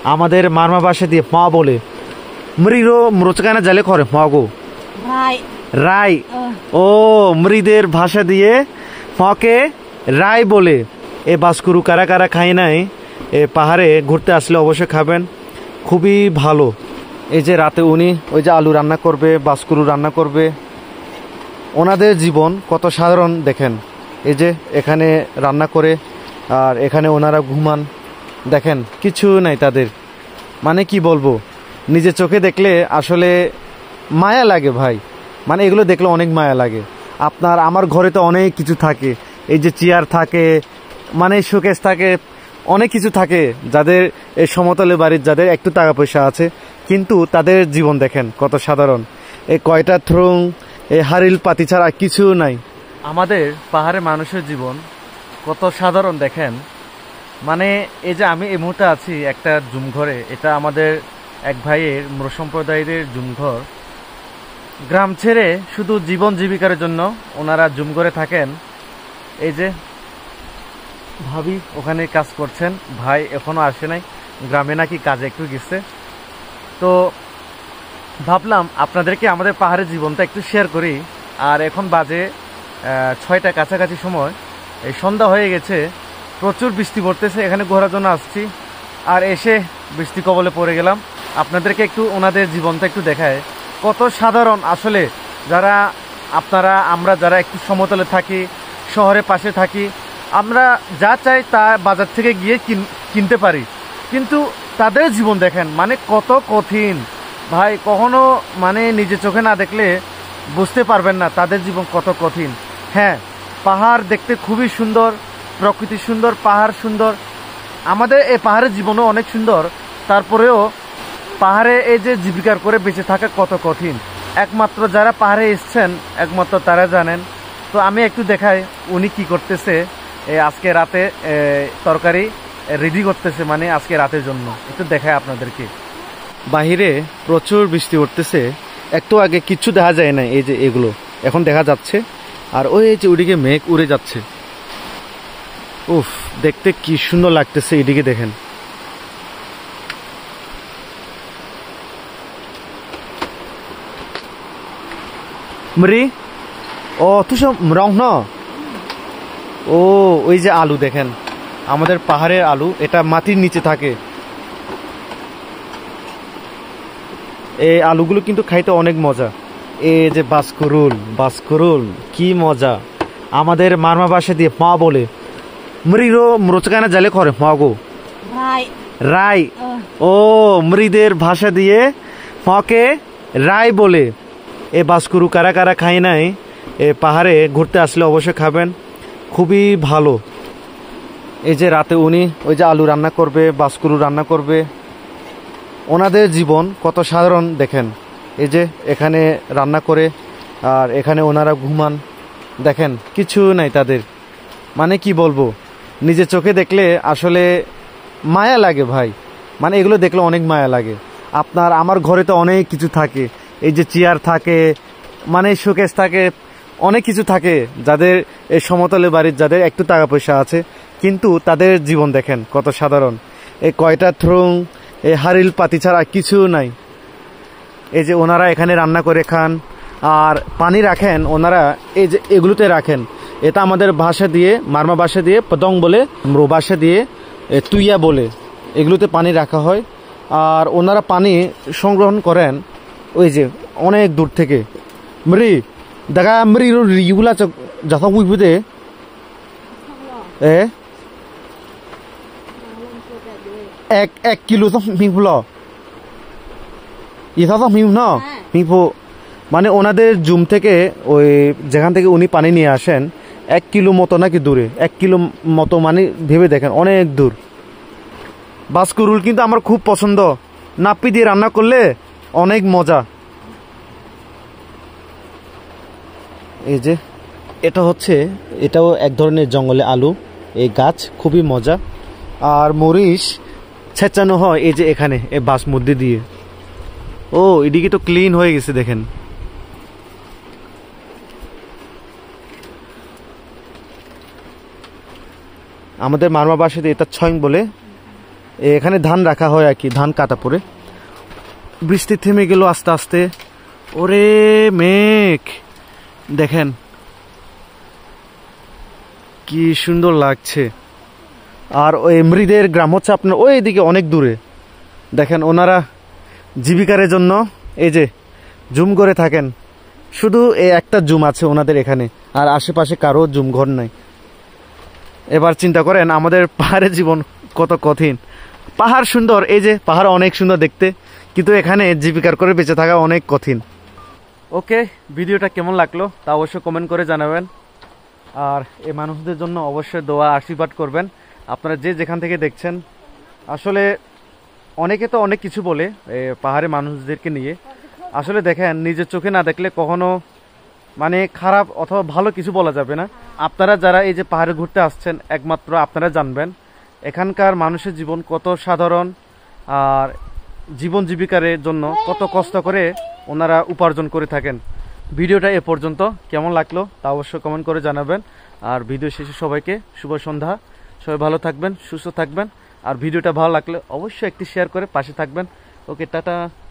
আমাদের মারমা ভাষা দিয়ে মা বলে মৃগো মরচকানা জালে করে মাগো রাই ও মৃদের ভাষা দিয়ে ফকে রাই বলে। এ বাস্কুরু কারা কারা খাই নাই, এ পাহাড়ে ঘুরতে আসলে অবশ্যই খাবেন, খুবই ভালো। এই যে রাতে উনি ওই যে আলু রান্না করবে, বাস্কুরু রান্না করবে। ওনাদের জীবন কত সাধারণ দেখেন, এই যে এখানে রান্না করে আর এখানে ওনারা ঘুমান, দেখেন কিছু নাই তাদের। মানে কি বলবো, নিজের চোখে দেখলে আসলে মায়া লাগে ভাই, মানে এগুলো দেখলে অনেক মায়া লাগে। আপনার আমার ঘরে তো অনেক কিছু থাকে, এই যে চেয়ার থাকে, মানে শোকেস থাকে, অনেক কিছু থাকে। যাদের এই সমতলে বাড়ির যাদের একটু টাকা পয়সা আছে, কিন্তু তাদের জীবন দেখেন কত সাধারণ। এই কয়টা থ্রুং, এই হারিল পাতি ছাড়া কিছু নাই। আমাদের পাহাড়ে মানুষের জীবন কত সাধারণ দেখেন। মানে এই যে আমি এই মুহূর্তে আছি একটা জুম ঘরে, এটা আমাদের এক ভাইয়ের মৃ সম্প্রদায়ের জুম ঘর। গ্রাম ছেড়ে শুধু জীবন জীবিকার জন্য ওনারা জুম ঘরে থাকেন। এই যে ভাবি ওখানে কাজ করছেন, ভাই এখনো আসে নাই, গ্রামে নাকি কাজে একটু গেছে। তো ভাবলাম আপনাদেরকে আমাদের পাহাড়ের জীবনটা একটু শেয়ার করি। আর এখন বাজে 6টা কাছাকাছি সময়, এই সন্ধ্যা হয়ে গেছে, প্রচুর বৃষ্টি পড়তেছে। এখানে ঘোরার জন্য আসছি, আর এসে বৃষ্টি কবলে পড়ে গেলাম। আপনাদেরকে একটু ওনাদের জীবনটা একটু দেখায়, কত সাধারণ আসলে। যারা আমরা যারা একটু সমতলে থাকি, শহরের পাশে থাকি, আমরা যা চাই তা বাজার থেকে গিয়ে কিনতে পারি, কিন্তু তাদের জীবন দেখেন মানে কত কঠিন ভাই। কখনো মানে নিজের চোখে না দেখলে বুঝতে পারবেন না তাদের জীবন কত কঠিন। হ্যাঁ, পাহাড় দেখতে খুবই সুন্দর, প্রকৃতি সুন্দর, পাহাড় সুন্দর, আমাদের এই পাহাড়ের জীবনও অনেক সুন্দর। তারপরেও পাহাড়ে এই যে জীবিকার করে বেঁচে থাকা কত কঠিন, একমাত্র যারা পাহাড়ে এসছেন একমাত্র তারা জানেন। তো আমি একটু দেখাই উনি কি করতেছে। আজকে রাতে তরকারি রেডি করতেছে, মানে আজকে রাতের জন্য। একটু দেখায় আপনাদেরকে। বাহিরে প্রচুর বৃষ্টি পড়তেছে, একটু আগে কিচ্ছু দেখা যায় না, এই যে এগুলো এখন দেখা যাচ্ছে। আর ওই যে ওইদিকে মেঘ উড়ে যাচ্ছে, উফ দেখতে কি সুন্দর লাগতেছে। এদিকে দেখেন, মরি ও তুসব রং ন ও ওই যে আলু দেখেন, আমাদের পাহাড়ের আলু, এটা মাটির নিচে থাকে। এই আলুগুলো কিন্তু খাইতে অনেক মজা। এই যে বাস্কুরুল কি মজা। আমাদের মারমা ভাষা দিয়ে মা বলে মৃগো মরচকানা জালে করে মাগো রাই ও মৃদের ভাষা দিয়ে ফকে রাই বলে। এ বাস্কুরু কারা কারা খাই নাই, এ পাহাড়ে ঘুরতে আসলে অবশ্যই খাবেন, খুবই ভালো। এই যে রাতে উনি ওই যে আলু রান্না করবে, বাস্কুরু রান্না করবে। ওনাদের জীবন কত সাধারণ দেখেন, এই যে এখানে রান্না করে আর এখানে ওনারা ঘুমান, দেখেন কিছু নাই তাদের। মানে কি বলবো, নিজের চোখে দেখলে আসলে মায়া লাগে ভাই, মানে এগুলো দেখলে অনেক মায়া লাগে। আমার ঘরে তো অনেক কিছু থাকে, এই যে চেয়ার থাকে, মানে শোকেস থাকে, অনেক কিছু থাকে। যাদের এই সমতলে বাড়ির যাদের একটু টাকা পয়সা আছে, কিন্তু তাদের জীবন দেখেন কত সাধারণ। এই কয়টা থ্রুং, এই হারিল পাতি ছাড়া কিছু নাই। এই যে ওনারা এখানে রান্না করে খান, আর পানি রাখেন ওনারা এই যে এগুলোতে রাখেন। এটা আমাদের ভাষা দিয়ে, মারমা ভাষা দিয়ে পদং বলে, মৃ ভাষা দিয়ে তুইয়া বলে, এগুলোতে পানি রাখা হয়। আর ওনারা পানি সংগ্রহণ করেন ওই যে অনেক দূর থেকে। মৃ দেখা মৃ রিগুলা যথা বুঝবে এক কিলো তো মিংফুল ইথা তো মিং না মিংফু, মানে ওনাদের জুম থেকে ওই যেখান থেকে উনি পানি নিয়ে আসেন 1 কিলো মতো নাকি দূরে, 1 কিলো মতো, মানে ভেবে দেখেন অনেক দূর। বাস্কুরুল কিন্তু আমার খুব পছন্দ, নাপ্পি দিয়ে রান্না করলে অনেক মজা। এই যে এটাও এক ধরনের জঙ্গলে আলু, এই গাছ খুবই মজা। আর মরিচ ছেঁচানো হয় এই যে এখানে এই বাঁশ মধ্যে দিয়ে। ও এদিকে তো ক্লিন হয়ে গেছে দেখেন। আমাদের মারমা ভাষাতে এটা ছয়ং বলে। এখানে ধান রাখা হয় আর কি, ধান কাটা পড়ে। বৃষ্টি থেমে গেল আস্তে আস্তে। ওরে মেঘ দেখেন কি সুন্দর লাগছে। আর ওই মৃদের গ্রাম হচ্ছে আপনার ওই দিকে অনেক দূরে। দেখেন ওনারা জীবিকার জন্য এই যে জুম করে থাকেন, শুধু এই একটা জুম আছে ওনাদের এখানে, আর আশেপাশে কারো জুম ঘর নাই। এবার চিন্তা করেন আমাদের পাহাড়ের জীবন কত কঠিন। পাহাড় সুন্দর, এই যে পাহাড় অনেক সুন্দর দেখতে, কিন্তু এখানে জীবিকার করে বেঁচে থাকা অনেক কঠিন। ওকে, ভিডিওটা কেমন লাগলো তা অবশ্যই কমেন্ট করে জানাবেন। আর এই মানুষদের জন্য অবশ্যই দোয়া আশীর্বাদ করবেন আপনারা যে যেখান থেকে দেখছেন। আসলে অনেকে তো অনেক কিছু বলে পাহাড়ে মানুষদেরকে নিয়ে, আসলে দেখেন নিজের চোখে না দেখলে কখনো মানে খারাপ অথবা ভালো কিছু বলা যাবে না। আপনারা যারা এই যে পাহাড়ে ঘুরতে আসছেন একমাত্র আপনারা জানবেন এখানকার মানুষের জীবন কত সাধারণ, আর জীবন জীবিকার জন্য কত কষ্ট করে ওনারা উপার্জন করে থাকেন। ভিডিওটা এ পর্যন্ত কেমন লাগলো তা অবশ্যই কমেন্ট করে জানাবেন। আর ভিডিও শেষে সবাইকে শুভ সন্ধ্যা। সবাই ভালো থাকবেন, সুস্থ থাকবেন। আর ভিডিওটা ভালো লাগলে অবশ্যই একটি শেয়ার করে পাশে থাকবেন। Okay, tata.